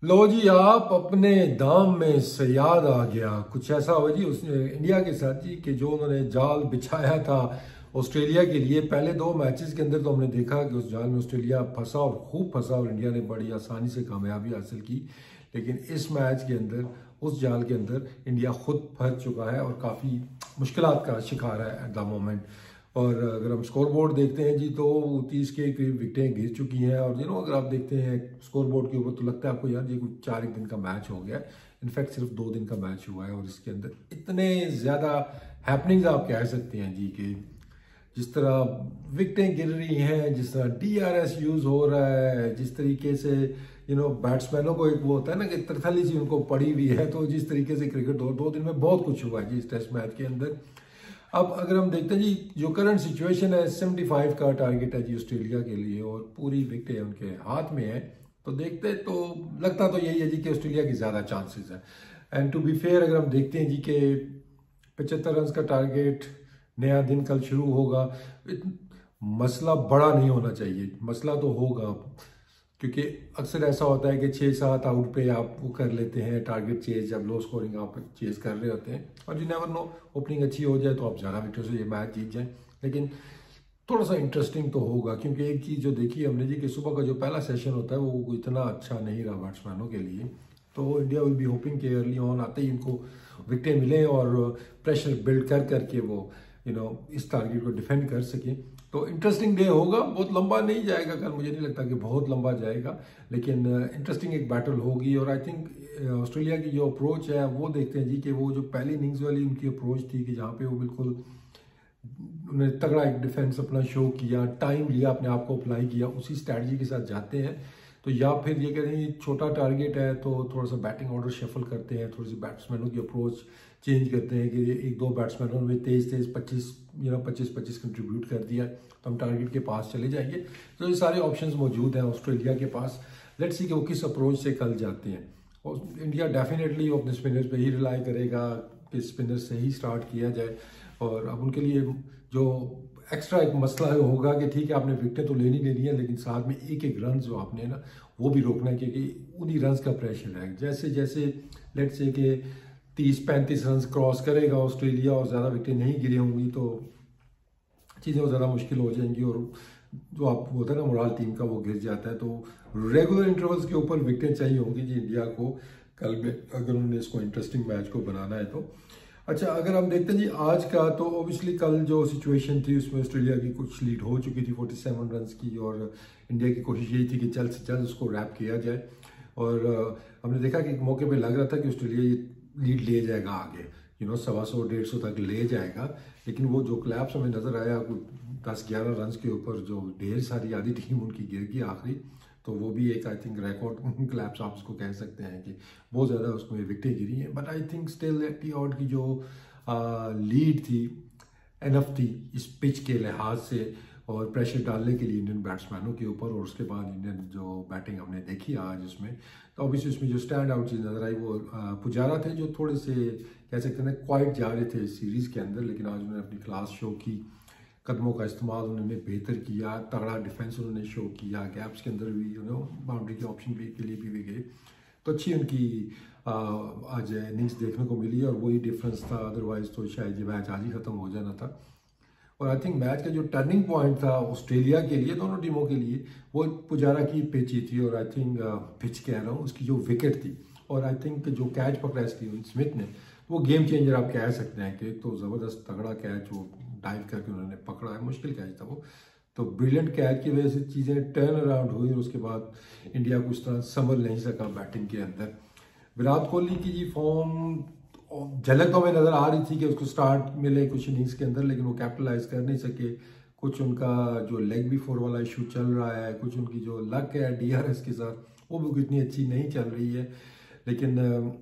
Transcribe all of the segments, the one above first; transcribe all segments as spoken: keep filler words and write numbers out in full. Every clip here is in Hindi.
लो जी, आप अपने दाम में सयाद आ गया, कुछ ऐसा हुआ जी उसने इंडिया के साथ जी कि जो उन्होंने जाल बिछाया था ऑस्ट्रेलिया के लिए। पहले दो मैचेस के अंदर तो हमने देखा कि उस जाल में ऑस्ट्रेलिया फंसा और खूब फंसा और इंडिया ने बड़ी आसानी से कामयाबी हासिल की। लेकिन इस मैच के अंदर उस जाल के अंदर इंडिया खुद फंस चुका है और काफ़ी मुश्किलात का शिकार है एट द मोमेंट। और अगर हम स्कोर बोर्ड देखते हैं जी तो तीस के करीब विकेटें गिर चुकी हैं। और यू नो अगर आप देखते हैं स्कोर बोर्ड के ऊपर तो लगता है आपको यार ये कुछ चार एक दिन का मैच हो गया है। इनफैक्ट सिर्फ दो दिन का मैच हुआ है और इसके अंदर इतने ज़्यादा हैपनिंग्स आप कह सकते हैं जी कि जिस तरह विकेटें गिर रही हैं, जिस तरह डी आर एस यूज़ हो रहा है, जिस तरीके से यू नो बैट्समैनों को एक वो होता है ना कि तरथली सी उनको पड़ी हुई है, तो जिस तरीके से क्रिकेट दो दो दिन में बहुत कुछ हुआ है जी इस टेस्ट मैच के अंदर। अब अगर हम देखते हैं जी जो करंट सिचुएशन है पचहत्तर का टारगेट है जी ऑस्ट्रेलिया के लिए और पूरी विकेटें उनके हाथ में है, तो देखते तो लगता तो यही है जी कि ऑस्ट्रेलिया की ज़्यादा चांसेस है। एंड टू बी फेयर अगर हम देखते हैं जी कि पचहत्तर रन का टारगेट, नया दिन कल शुरू होगा, मसला बड़ा नहीं होना चाहिए। मसला तो होगा क्योंकि अक्सर ऐसा होता है कि छः सात आउट पे आप वो कर लेते हैं टारगेट चेज, जब लो स्कोरिंग आप चेज कर रहे होते हैं और यू नेवर नो ओपनिंग अच्छी हो जाए तो आप ज़्यादा विकेटों से ये मैच जीत जाएं। लेकिन थोड़ा सा इंटरेस्टिंग तो होगा क्योंकि एक चीज़ जो देखी हमने जी कि सुबह का जो पहला सेशन होता है वो इतना अच्छा नहीं रहा बैट्समैनों के लिए। तो इंडिया विल बी होपिंग कि अर्ली ऑन आते ही इनको विकेटें मिलें और प्रेशर बिल्ड कर करके वो यू नो इस टारगेट को डिफेंड कर सकें। तो इंटरेस्टिंग डे होगा, बहुत लंबा नहीं जाएगा कल, मुझे नहीं लगता कि बहुत लंबा जाएगा, लेकिन इंटरेस्टिंग एक बैटल होगी। और आई थिंक ऑस्ट्रेलिया की जो अप्रोच है वो देखते हैं जी कि वो जो पहली इनिंग्स वाली उनकी अप्रोच थी कि जहाँ पे वो बिल्कुल उन्हें तगड़ा एक डिफेंस अपना शो किया, टाइम लिया, अपने आप को अप्लाई किया, उसी स्ट्रैटेजी के साथ जाते हैं। तो या फिर ये कहते हैं छोटा टारगेट है तो थोड़ा सा बैटिंग ऑर्डर शफल करते हैं, थोड़ी सी बैट्समैनों की अप्रोच चेंज करते हैं कि एक दो बैट्समैनों में तेज तेज पच्चीस यू नो पच्चीस पच्चीस कंट्रीब्यूट कर दिया तो हम टारगेट के पास चले जाएंगे। तो ये सारे ऑप्शंस मौजूद हैं ऑस्ट्रेलिया के पास। लेट्स सी कि वो किस अप्रोच से कल जाते हैं। और इंडिया डेफिनेटली अपने स्पिनर्स पे ही रिलाई करेगा कि स्पिनर से ही स्टार्ट किया जाए। और अब उनके लिए जो एक्स्ट्रा एक मसला होगा कि ठीक है आपने विकेटें तो लेनी लेनी है लेकिन साथ में एक एक रन जो आपने ना वो भी रोकना है क्योंकि उन्हीं रन का प्रेशर है। जैसे जैसे लेट्स से कि तीस पैंतीस रन क्रॉस करेगा ऑस्ट्रेलिया और ज़्यादा विकेटें नहीं गिरी होंगी तो चीज़ें ज़्यादा मुश्किल हो जाएंगी और जो आप होता है ना मोराल टीम का वो गिर जाता है। तो रेगुलर इंटरवल्स के ऊपर विकेटें चाहिए होंगी जी इंडिया को कल में अगर उन्होंने इसको इंटरेस्टिंग मैच को बनाना है तो। अच्छा, अगर हम देखते हैं जी आज का तो ओबियसली कल जो सिचुएशन थी उसमें ऑस्ट्रेलिया की कुछ लीड हो चुकी थी सैंतालीस रन की और इंडिया की कोशिश यही थी कि जल्द से जल्द उसको रैप किया जाए। और हमने देखा कि एक मौके पे लग रहा था कि ऑस्ट्रेलिया ये लीड ले जाएगा आगे, यू नो सवा सौ डेढ़ सौ तक ले जाएगा। लेकिन वो जो क्लैप्स हमें नज़र आया दस ग्यारह रन के ऊपर जो ढेर सारी आधी टीम उनकी गिर गई आखिरी, तो वो भी एक आई थिंक रिकॉर्ड क्लैप्स आप उसको कह सकते हैं कि बहुत ज़्यादा उसमें विकेटें गिरी हैं। बट आई थिंक स्टिल टी आउट की जो लीड थी एनफ थी इस पिच के लिहाज से और प्रेशर डालने के लिए इंडियन बैट्समैनों के ऊपर। और उसके बाद इंडियन जो बैटिंग हमने देखी आज उसमें तो ऑब्वियसली उसमें जो स्टैंड आउट चीज़ नजर आई वो पुजारा थे जो थोड़े से कह सकते हैं क्वाइट जा रहे थे सीरीज़ के अंदर, लेकिन आज उन्होंने अपनी क्लास शो की, कदमों का इस्तेमाल उन्होंने बेहतर किया, तगड़ा डिफेंस उन्होंने शो किया, गैप्स के अंदर भी यू नो बाउंड्री के ऑप्शन भी के लिए भी वे गए। तो अच्छी उनकी आ, आज इनिंग्स देखने को मिली और वही डिफरेंस था, अदरवाइज तो शायद ये मैच आज ही ख़त्म हो जाना था। और आई थिंक मैच का जो टर्निंग पॉइंट था ऑस्ट्रेलिया के लिए, दोनों टीमों के लिए, वो पुजारा की पिच ही थी। और आई थिंक पिच कह रहा हूँ उसकी जो विकेट थी और आई थिंक जो कैच पकड़ा स्टीवन स्मिथ ने वो गेम चेंजर आप कह सकते हैं कि एक तो ज़बरदस्त तगड़ा कैच वो डाइव करके उन्होंने पकड़ा है, मुश्किल कैच था वो, तो ब्रिलियंट कैच की वजह से चीज़ें टर्न अराउंड हुई और उसके बाद इंडिया को उस तरह संभल नहीं सका बैटिंग के अंदर। विराट कोहली की जी फॉर्म झलक तो हमें नज़र आ रही थी कि उसको स्टार्ट मिले कुछ इनिंग्स के अंदर, लेकिन वो कैपिटलाइज कर नहीं सके। कुछ उनका जो लेग बिफोर वाला इशू चल रहा है, कुछ उनकी जो लक है डीआरएस के साथ वो भी इतनी अच्छी नहीं चल रही है। लेकिन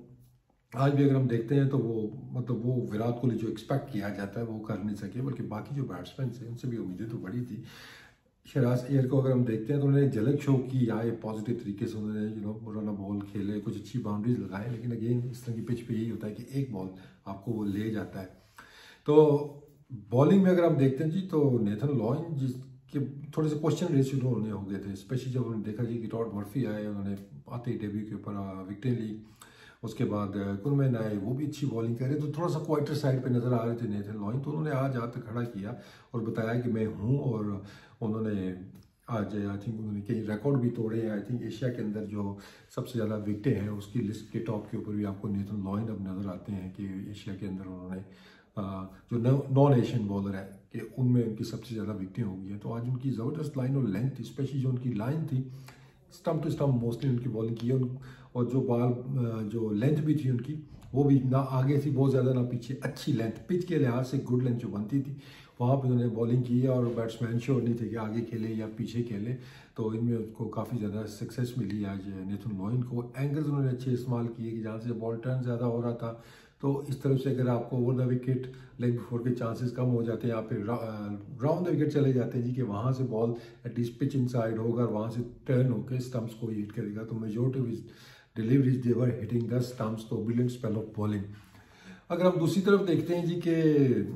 आज भी अगर हम देखते हैं तो वो मतलब वो विराट कोहली जो एक्सपेक्ट किया जाता है वो कर नहीं सके, बल्कि बाकी जो बैट्समैन थे उनसे भी उम्मीदें तो बड़ी थी। शहराज एयर को अगर हम देखते हैं तो उन्होंने झलक शो की आए पॉजिटिव तरीके से, उन्होंने यू नो पुराना बॉल खेले, कुछ अच्छी बाउंड्रीज लगाए, लेकिन अगेन इस तरह की पिच पे यही होता है कि एक बॉल आपको वो ले जाता है। तो बॉलिंग में अगर हम देखते हैं जी तो नेथन लॉयन जिस कि थोड़े से क्वेश्चन रेज शुरू होने हो गए थे, स्पेशली जब उन्होंने देखा कि टॉड मर्फी आए, उन्होंने आते ही डेब्यू के ऊपर विकेटें ली। उसके बाद कुनमैन आए, वो भी अच्छी बॉलिंग कर रहे, तो थोड़ा सा क्वाइटर साइड पे नज़र आ रहे थे नेथन लॉइन। तो उन्होंने आज आकर खड़ा किया और बताया कि मैं हूँ, और उन्होंने आज आई थिंक उन्होंने कई रिकॉर्ड भी तोड़े हैं। आई थिंक एशिया के अंदर जो सबसे ज़्यादा विकेटें हैं उसकी लिस्ट के टॉप के ऊपर भी आपको नेथन लॉइन अब नज़र आते हैं कि एशिया के अंदर उन्होंने जो नॉन एशियन बॉलर है कि उनमें उनकी सबसे ज़्यादा विकेटें हो गई हैं। तो आज उनकी ज़बरदस्त लाइन और लेंथ थी, स्पेशली जो उनकी लाइन थी, स्टम्प टू स्टम्प मोस्टली उनकी बॉलिंग की है, और जो बॉल जो लेंथ भी थी उनकी, वो भी ना आगे थी बहुत ज़्यादा ना पीछे, अच्छी लेंथ, पिच के लिहाज से गुड लेंथ जो बनती थी वहाँ पे उन्होंने बॉलिंग की है। और बैट्समैन श्योर नहीं थे कि आगे खेले या पीछे खेले, तो इनमें उनको काफ़ी ज़्यादा सक्सेस मिली आज नेथन लॉइन को। एंगल्स उन्होंने अच्छे इस्तेमाल किए कि जहाँ से बॉल टर्न ज़्यादा हो रहा था, तो इस तरफ से अगर आपको over the wicket leg before के चांसेस कम हो जाते हैं, या फिर राउंड द विकेट चले जाते हैं जी कि वहाँ से बॉल एटलीस्ट पिच इनसाइड होगा और वहाँ से टर्न होकर स्टम्प्स को हिट करेगा। तो majority of deliveries they were hitting the stumps, तो ब्रिलियंट स्पेल ऑफ बॉलिंग। अगर हम दूसरी तरफ देखते हैं जी कि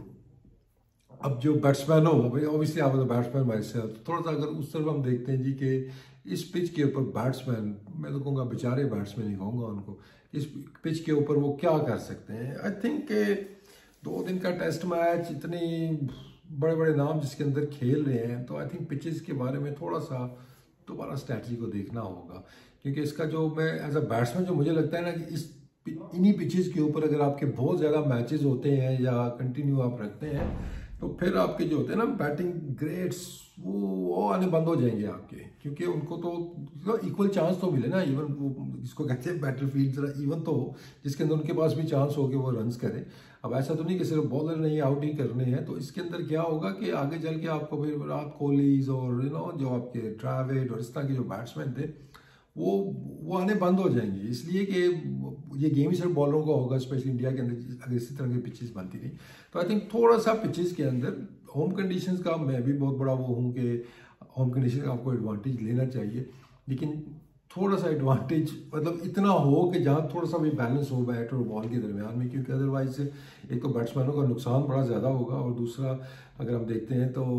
अब जो बैट्समैन हो, भाई ऑब्वियसली आप बैट्समैन माई सेल्फ, थोड़ा सा अगर उस तरफ हम देखते हैं जी कि इस पिच के ऊपर बैट्समैन, मैं तो कहूँगा बेचारे बैट्समैन ही कहूँगा उनको, इस पिच के ऊपर वो क्या कर सकते हैं। आई थिंक दो दिन का टेस्ट मैच, इतने बड़े बड़े नाम जिसके अंदर खेल रहे हैं, तो आई थिंक पिचेस के बारे में थोड़ा सा दोबारा स्ट्रैटेजी को देखना होगा। क्योंकि इसका जो मैं एज अ बैट्समैन जो मुझे लगता है ना कि इस इन्हीं पिचेस के ऊपर अगर आपके बहुत ज़्यादा मैचेस होते हैं या कंटिन्यू आप रखते हैं, तो फिर आपके जो होते हैं ना बैटिंग ग्रेड्स वो वो आने बंद हो जाएंगे आपके, क्योंकि उनको तो इक्वल चांस तो मिले ना, इवन वो जिसको कहते हैं बैटलफील्ड जरा इवन तो हो, जिसके अंदर उनके पास भी चांस हो कि वो रन्स करे। अब ऐसा तो नहीं कि सिर्फ बॉलर नहीं आउट ही करने हैं, तो इसके अंदर क्या होगा कि आगे चल के आपको फिर विराट कोहलीज और यू नो जो आपके ट्रैविड और इस तरह के जो बैट्समैन थे वो वो आने बंद हो जाएंगे, इसलिए कि ये गेम ही सिर्फ बॉलरों का होगा, स्पेशली इंडिया के अंदर अगर इसी तरह की पिचेस बनती रही। तो आई थिंक थोड़ा सा पिचेस के अंदर होम कंडीशंस का मैं भी बहुत बड़ा वो हूँ कि होम कंडीशन का आपको एडवांटेज लेना चाहिए, लेकिन थोड़ा सा एडवांटेज मतलब इतना हो कि जहाँ थोड़ा सा भी बैलेंस हो बैट और बॉल के दरमियान में, क्योंकि अदरवाइज एक तो बैट्समैनों का नुकसान बड़ा ज़्यादा होगा, और दूसरा अगर हम देखते हैं तो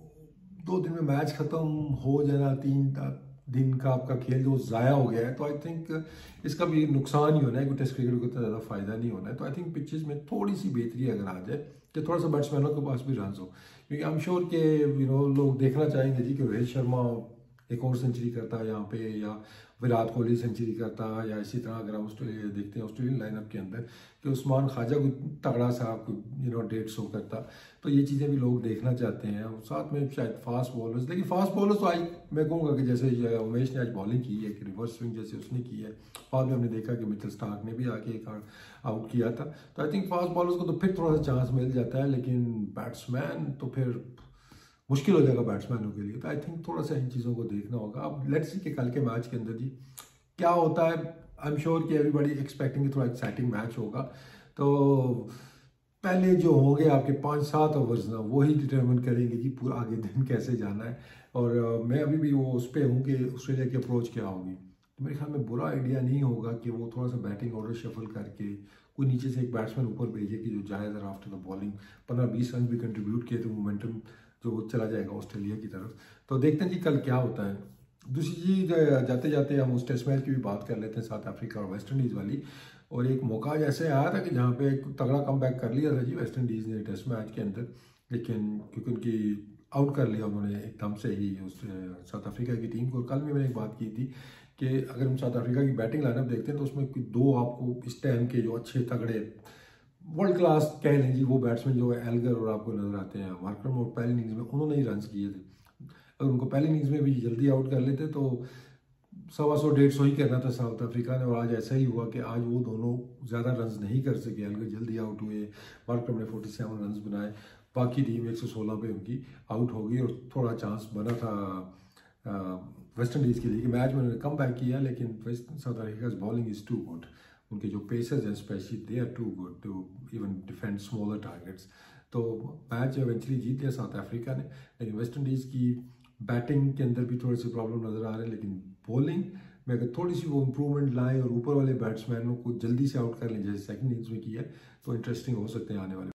दो दिन में मैच ख़त्म हो जाना, तीन दिन का आपका खेल जो ज़ाया हो गया है, तो आई थिंक इसका भी नुकसान ही होना है, क्योंकि टेस्ट क्रिकेट को इतना ज़्यादा फायदा नहीं होना है। तो आई थिंक पिचेस में थोड़ी सी बेहतरी अगर आ जाए कि थोड़ा सा बैट्समैनों के पास भी रन हो, क्योंकि आई एम श्योर कि यू नो लोग देखना चाहेंगे जी कि रोहित शर्मा एक और सेंचुरी करता है यहाँ पे, या विराट कोहली सेंचुरी करता है, या इसी तरह अगर हम ऑस्ट्रेलिया देखते हैं ऑस्ट्रेलियन लाइनअप के अंदर कि उस्मान ख्वाजा को तगड़ा सा यू नो डेट शो करता, तो ये चीज़ें भी लोग देखना चाहते हैं। और साथ में शायद फास्ट बॉलर्स, लेकिन फास्ट बॉलर्स तो आई मैं कहूँगा कि जैसे उमेश ने आज बॉलिंग की है कि रिवर्स स्विंग जैसे उसने की है, बाद में हमने देखा कि मिचेल स्टार्क ने भी आके एक आउट किया था, तो आई थिंक फास्ट बॉलर्स को तो फिर थोड़ा सा चांस मिल जाता है, लेकिन बैट्समैन तो फिर मुश्किल हो जाएगा बैट्समैनों के लिए। तो आई थिंक थोड़ा सा इन चीज़ों को देखना होगा। अब लेट्स सी कि कल के मैच के अंदर जी क्या होता है। आई एम श्योर कि एवरीबॉडी एक्सपेक्टिंग थोड़ा एक्साइटिंग मैच होगा, तो पहले जो होंगे आपके पाँच सात ओवर्स ना वही डिटरमिन करेंगे कि पूरा आगे दिन कैसे जाना है। और uh, मैं अभी भी वो उस पर हूँ कि ऑस्ट्रेलिया की अप्रोच क्या होगी। तो मेरे ख्याल में बुरा आइडिया नहीं होगा कि वो थोड़ा सा बैटिंग ऑर्डर शफल करके कोई नीचे से एक बैट्समैन ऊपर भेजे कि जो जाए जरा आफ्टर द बॉलिंग पंद्रह बीस रन भी कंट्रीब्यूट किए तो मोमेंटम जो चला जाएगा ऑस्ट्रेलिया की तरफ। तो देखते हैं जी कल क्या होता है। दूसरी चीज़ जाते जाते हम उस टेस्ट मैच की भी बात कर लेते हैं, साउथ अफ्रीका और वेस्ट इंडीज़ वाली। और एक मौका जैसे आया था कि जहाँ पे एक तगड़ा कम बैक कर लिया था जी वेस्ट इंडीज़ ने टेस्ट मैच के अंदर, लेकिन क्योंकि उनकी आउट कर लिया उन्होंने एकदम से ही उस साउथ अफ्रीका की टीम को। कल भी मैंने एक बात की थी कि अगर हम साउथ अफ्रीका की बैटिंग लाइनअप देखते हैं तो उसमें दो आपको इस टाइम के जो अच्छे तगड़े वर्ल्ड क्लास कह लें जी वो बैट्समैन जो है एल्गर और आपको नजर आते हैं मार्करम, और पहली इनिंग्स में उन्होंने ही रन किए थे। अगर उनको पहली इनिंग्स में भी जल्दी आउट कर लेते तो सवा सौ डेढ़ सौ ही करना था साउथ अफ्रीका ने, और आज ऐसा ही हुआ कि आज वो दोनों ज़्यादा रन नहीं कर सके। एल्गर जल्दी आउट हुए, मार्करम ने फोर्टी सेवन रन बनाए, बाकी टीम एक सौ सोलह पे उनकी आउट हो गई। और थोड़ा चांस बना था वेस्ट इंडीज़ के लिए कि मैच में उन्होंने कम बैक किया, लेकिन West South Africa bowling is too good. उनके जो पेसर्स हैं specially they are too good to even defend smaller targets. तो मैच इवेंचुअली जीत लिया साउथ अफ्रीका ने, लेकिन वेस्ट इंडीज़ की बैटिंग के अंदर भी थोड़ी सी प्रॉब्लम नज़र आ रहे हैं, लेकिन बॉलिंग में अगर थोड़ी सी वो इम्प्रूवमेंट लाएँ और ऊपर वाले बैट्समैनों को जल्दी से आउट कर लें जैसे सेकंड इनिंग्स में किया, तो इंटरेस्टिंग हो सकते हैं आने वाले।